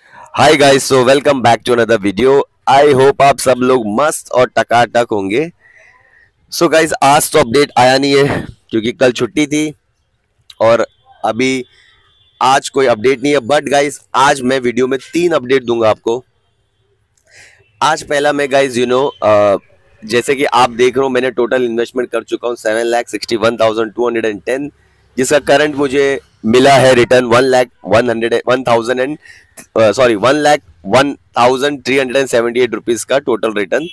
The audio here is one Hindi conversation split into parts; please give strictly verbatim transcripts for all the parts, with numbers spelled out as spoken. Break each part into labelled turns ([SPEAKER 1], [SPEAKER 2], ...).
[SPEAKER 1] Hi guys, so welcome back to another video. I hope आप सब लोग मस्त और टकाटक होंगे। सो गाइस, आज तो अपडेट आया नहीं है क्योंकि कल छुट्टी थी और अभी आज कोई अपडेट नहीं है। बट गाइस, आज मैं वीडियो में तीन अपडेट दूंगा आपको। आज पहला मैं गाइस यू नो जैसे कि आप देख रहे हो, मैंने टोटल इन्वेस्टमेंट कर चुका हूँ seven lakh sixty one thousand two hundred and ten, जिसका करंट मुझे मिला है return one lakh one hundred one thousand and sorry one lakh one thousand three hundred and seventy eight rupees का टोटल रिटर्न।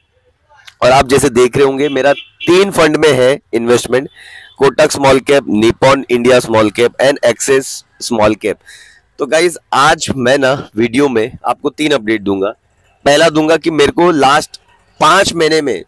[SPEAKER 1] और आप जैसे देख रहे होंगे, मेरा तीन फंड में है investment: Kotak small cap, Nippon India small cap and Axis small cap. तो गाइज, आज मैं ना वीडियो में आपको तीन अपडेट दूंगा। पहला दूंगा कि मेरे को लास्ट पांच महीने में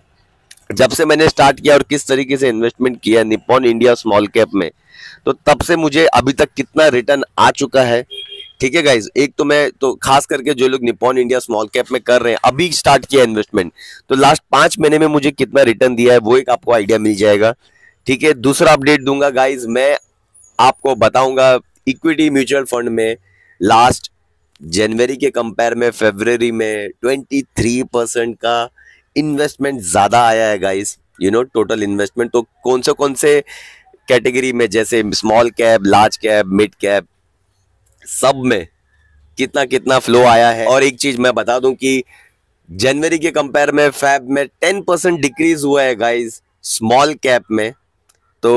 [SPEAKER 1] जब से मैंने स्टार्ट किया और किस तरीके से इन्वेस्टमेंट किया निपॉन इंडिया स्मॉल कैप में, तो तब से मुझे अभी तक कितना रिटर्न आ चुका है। ठीक है गाइज, एक तो मैं तो खास करके जो लोग निपॉन इंडिया स्मॉल कैप में कर रहे हैं, अभी स्टार्ट किया इन्वेस्टमेंट, तो लास्ट पांच महीने में मुझे कितना रिटर्न दिया है वो एक आपको आइडिया मिल जाएगा। ठीक है, दूसरा अपडेट दूंगा गाइज, मैं आपको बताऊंगा इक्विटी म्यूचुअल फंड में लास्ट जनवरी के कंपेयर में फरवरी में ट्वेंटी थ्री परसेंट का इन्वेस्टमेंट ज्यादा आया है guys. You know total investment तो कौन से कौन से कैटेगरी में, जैसे small cap, large cap, mid cap, सब में कितना कितना फ्लो आया है। और एक चीज मैं बता दूं कि जनवरी के कंपेयर में फेब में टेन परसेंट डिक्रीज हुआ है गाइस स्मॉल कैप में। तो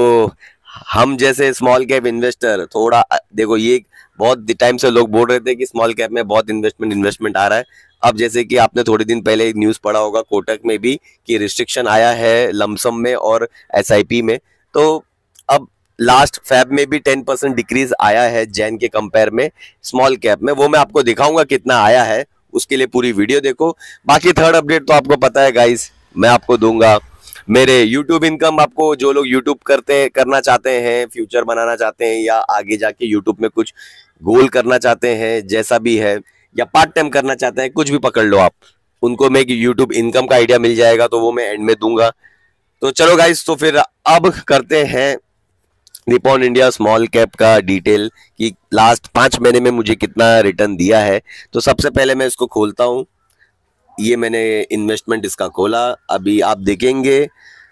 [SPEAKER 1] हम जैसे स्मॉल कैप इन्वेस्टर थोड़ा देखो, ये बहुत टाइम से लोग बोल रहे थे कि स्मॉल कैप में बहुत इन्वेस्टमेंट इन्वेस्टमेंट आ रहा है। अब जैसे कि आपने थोड़े दिन पहले एक न्यूज़ पढ़ा होगा कोटक में भी कि रिस्ट्रिक्शन आया है लमसम में और एसआईपी में, तो अब लास्ट फैब में भी टेन परसेंट डिक्रीज आया है जैन के कंपेयर में स्मॉल कैप में। वो मैं आपको दिखाऊंगा कितना आया है, उसके लिए पूरी वीडियो देखो। बाकी थर्ड अपडेट तो आपको पता है गाइस, मैं आपको दूंगा मेरे यूट्यूब इनकम। आपको जो लोग यूट्यूब करते करना चाहते हैं, फ्यूचर बनाना चाहते हैं, या आगे जाके यूट्यूब में कुछ गोल करना चाहते हैं, जैसा भी है, या पार्ट टाइम करना चाहते हैं, कुछ भी पकड़ लो आप, उनको मैं यूट्यूब इनकम का आइडिया मिल जाएगा, तो वो मैं एंड में दूंगा। तो चलो गाइस, तो फिर अब करते हैं निपॉन इंडिया स्मॉल कैप का डिटेल कि लास्ट पांच महीने में मुझे कितना रिटर्न दिया है। तो सबसे पहले मैं इसको खोलता हूं। ये मैंने इन्वेस्टमेंट इसका खोला, अभी आप देखेंगे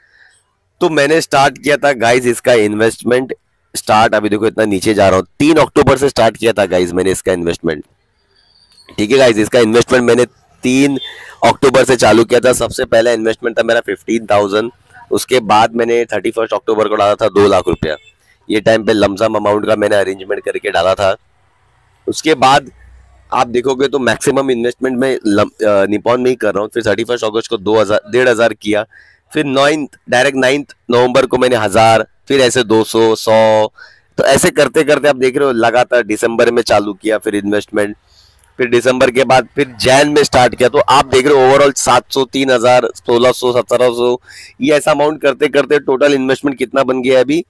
[SPEAKER 1] तो मैंने स्टार्ट किया था गाइज इसका इन्वेस्टमेंट स्टार्ट, अभी देखो इतना नीचे जा रहा हूँ, तीन अक्टूबर से स्टार्ट किया था गाइज मैंने इसका इन्वेस्टमेंट। ठीक है गाइज, इसका इन्वेस्टमेंट मैंने तीन अक्टूबर से चालू किया था। सबसे पहला इन्वेस्टमेंट था मेरा फिफ्टीन थाउजेंड, उसके बाद मैंने थर्टी फर्स्ट अक्टूबर को डाला था दो लाख रुपया। ये टाइम पे लमसम अमाउंट का मैंने अरेंजमेंट करके डाला था। उसके बाद आप देखोगे तो मैक्सिमम इन्वेस्टमेंट में निपॉन में ही कर रहा हूँ। फिर थर्टी फर्स्ट अगस्त को दो हजार डेढ़ हजार किया, फिर नाइन्थ डायरेक्ट नाइन्थ नवंबर को मैंने हजार, फिर ऐसे दो सौ सौ, तो ऐसे करते करते आप देख रहे हो लगातार दिसंबर में चालू किया फिर इन्वेस्टमेंट, फिर दिसंबर के बाद फिर जैन में स्टार्ट किया। तो आप देख रहे हो ओवरऑल सात सौ, तीन हजार, सोलह सौ, सत्रह सौ, ये ऐसा अमाउंट करते करते टोटल इन्वेस्टमेंट कितना बन गया है अभी,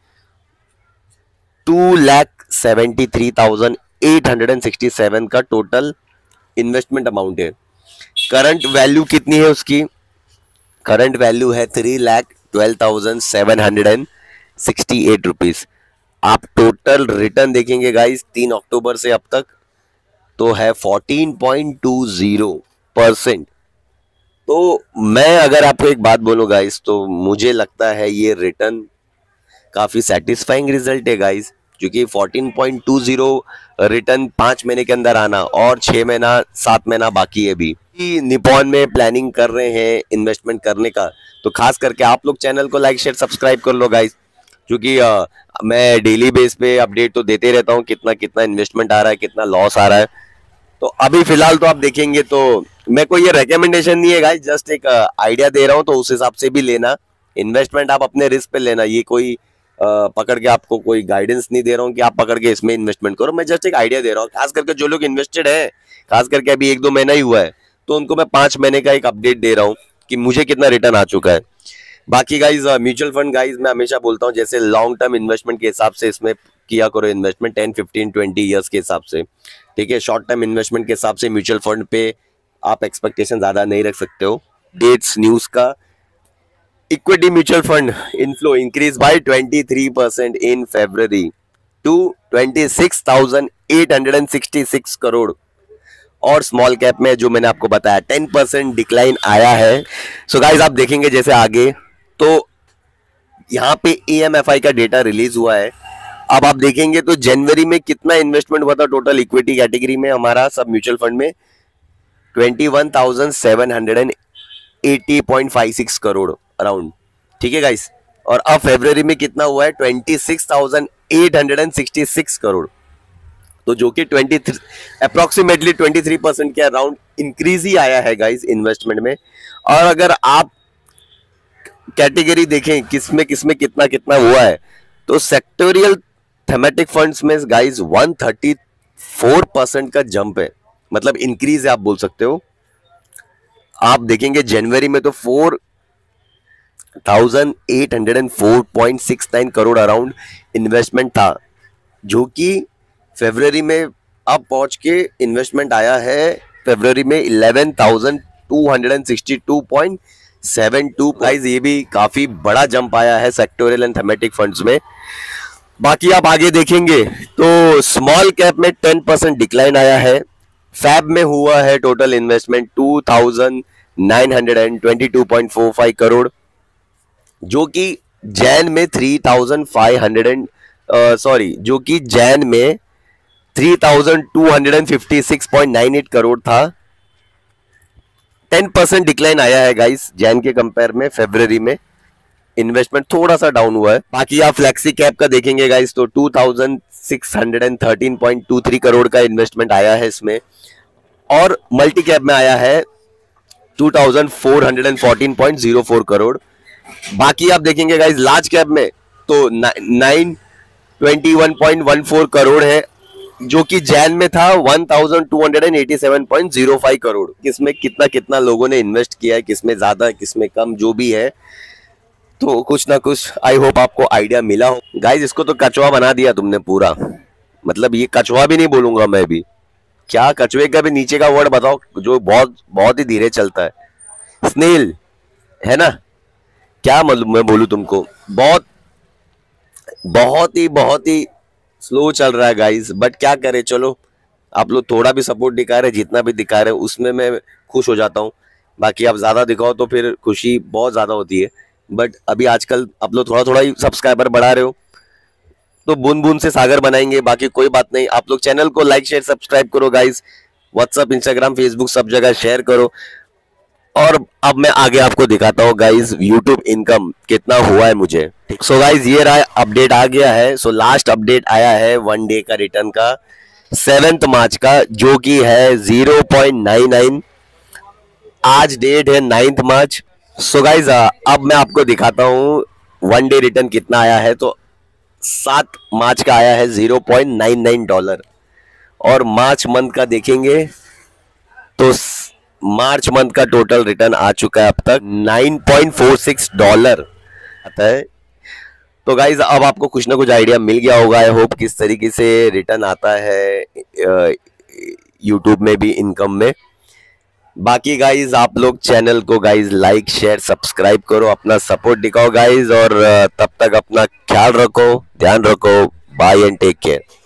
[SPEAKER 1] two lakh seventy three thousand eight hundred and sixty seven का टोटल इन्वेस्टमेंट अमाउंट है। करंट वैल्यू कितनी है उसकी, करंट वैल्यू है three lakh twelve thousand seven hundred and sixty eight rupees. आप टोटल रिटर्न देखेंगे गाइस तीन अक्टूबर से अब तक, तो है fourteen point two zero percent. तो मैं अगर आपको एक बात बोलूं गाइस, तो मुझे लगता है ये रिटर्न काफी सेटिस्फाइंग रिजल्ट है गाइस, क्योंकि fourteen point two zero return पांच महीने के अंदर आना और छह महीना सात महीना बाकी है अभी। निपॉन में प्लानिंग कर रहे हैं इन्वेस्टमेंट करने का, तो खास करके आप लोग चैनल को लाइक शेयर सब्सक्राइब कर लो गाइस, क्योंकि आ, मैं डेली बेस पे अपडेट तो देते रहता हूँ कितना कितना इन्वेस्टमेंट आ रहा है, कितना लॉस आ रहा है। तो अभी फिलहाल तो आप देखेंगे, तो मैं कोई ये रेकमेंडेशन नहीं है गाइस, जस्ट एक आइडिया दे रहा हूँ, तो उस हिसाब से भी लेना। इन्वेस्टमेंट आप अपने रिस्क पे लेना, ये कोई Uh, पकड़ के आपको कोई गाइडेंस नहीं दे रहा हूँ कि आप पकड़ के इसमें इन्वेस्टमेंट करो। मैं जस्ट एक आइडिया दे रहा हूँ, खास करके जो लोग इन्वेस्टेड है, खास करके अभी एक दो महीना ही हुआ है, तो उनको मैं पांच महीने का एक अपडेट दे रहा हूँ कि मुझे कितना रिटर्न आ चुका है। बाकी गाइज म्यूचुअल फंड गाइज मैं हमेशा बोलता हूँ, जैसे लॉन्ग टर्म इन्वेस्टमेंट के हिसाब से इसमें किया करो investment, ten fifteen twenty years के हिसाब से। ठीक है, शॉर्ट टर्म इन्वेस्टमेंट के हिसाब से म्यूचुअल फंड पे आप एक्सपेक्टेशन ज्यादा नहीं रख सकते हो। डेट्स न्यूज का, equity mutual fund inflow increase by twenty three percent in फरवरी to twenty six thousand eight hundred sixty six crore और स्मॉल कैप में जो मैंने आपको बताया टेन परसेंट डिक्लाइन आया है। सो so गाइज आप देखेंगे जैसे आगे तो यहाँ पे ए एम एफ आई का डेटा रिलीज हुआ है। अब आप देखेंगे तो जनवरी में कितना इन्वेस्टमेंट हुआ था टोटल इक्विटी कैटेगरी में हमारा सब म्यूचुअल फंड में twenty one thousand seven hundred eighty point five six crore around, ठीक है गाइस। और अब फरवरी में कितना हुआ है twenty six thousand eight hundred sixty six crore, तो जो कि twenty approximately twenty three percent के अराउंड इंक्रीज ही आया है गाइस इन्वेस्टमेंट में। और अगर आप कैटेगरी देखें किसमें किसमें कितना कितना हुआ है तो सेक्टोरियल थेमेटिक फंड्स में guys one thirty four percent का जंप है, मतलब इंक्रीज है आप बोल सकते हो। आप देखेंगे जनवरी में तो four thousand eight hundred and four point six nine crore around investment था, जो कि फरवरी में अब पहुंच के इन्वेस्टमेंट आया है फरवरी में eleven thousand two hundred sixty two point seven two. Guys ये भी काफी बड़ा जंप आया है सेक्टोरियल एंड थेमेटिक फंड्स में। बाकी आप आगे देखेंगे तो स्मॉल कैप में टेन परसेंट डिक्लाइन आया है। फैब में हुआ है total investment two thousand nine hundred twenty two point four five crore, जो कि जैन में three thousand five hundred sorry जो कि जैन में three thousand two hundred fifty six point nine eight crore था। टेन परसेंट डिक्लाइन आया है गाइस जैन के कंपेयर में। फरवरी में इन्वेस्टमेंट थोड़ा सा डाउन हुआ है। बाकी आप फ्लेक्सी कैप का देखेंगे गाइस तो two thousand six hundred thirteen point two three crore का इन्वेस्टमेंट आया है इसमें, और मल्टी कैप में आया है two thousand four hundred fourteen point zero four crore. बाकी आप देखेंगे गाइस लार्ज कैप में तो nine twenty one point one four crore है, जो कि जैन में था one thousand two hundred eighty seven point zero five crore. किसमें कितना कितना लोगों ने इन्वेस्ट किया है, किसमें ज्यादा किसमें कम जो भी है, तो कुछ ना कुछ आई होप आपको आइडिया मिला हो। गाइस इसको तो कचवा बना दिया तुमने पूरा, मतलब ये कचवा भी नहीं बोलूंगा मैं भी, क्या कचवे का भी नीचे का वर्ड बताओ जो बहुत बहुत ही धीरे चलता है। स्नेल है ना, क्या मतलब मैं बोलूं तुमको, बहुत बहुत ही बहुत ही स्लो चल रहा है गाइस, बट क्या करे, चलो आप लोग थोड़ा भी सपोर्ट दिखा रहे, जितना भी दिखा रहे उसमें मैं खुश हो जाता हूँ। बाकी आप ज्यादा दिखाओ तो फिर खुशी बहुत ज्यादा होती है, बट अभी आजकल आप लोग थोड़ा थोड़ा ही सब्सक्राइबर बढ़ा रहे हो तो बूंद बूंद से सागर बनाएंगे। बाकी कोई बात नहीं, आप लोग चैनल को लाइक शेयर सब्सक्राइब करो गाइस, व्हाट्सअप इंस्टाग्राम फेसबुक सब जगह शेयर करो। और अब मैं आगे आपको दिखाता हूँ गाइज यूट्यूब इनकम कितना हुआ है मुझे। सो गाइज ये रहा अपडेट आ गया है। सो लास्ट अपडेट आया है वन डे का रिटर्न का सेवेंथ मार्च का, जो कि है जीरो पॉइंट नाइन नाइन। आज डेट है नाइन्थ मार्च। सो गाइज अब मैं आपको दिखाता हूँ वन डे रिटर्न कितना आया है। तो सात मार्च का आया है zero point nine nine dollar, और मार्च मंथ का देखेंगे तो मार्च मंथ का टोटल रिटर्न आ चुका है अब तक nine point four six dollar आता है। तो गाइज अब आपको कुछ ना कुछ आइडिया मिल गया होगा आई होप किस तरीके से रिटर्न आता है यूट्यूब में भी इनकम में। बाकी गाइज आप लोग चैनल को गाइज लाइक शेयर सब्सक्राइब करो, अपना सपोर्ट दिखाओ गाइज, और तब तक अपना ख्याल रखो, ध्यान रखो, बाय एंड टेक केयर।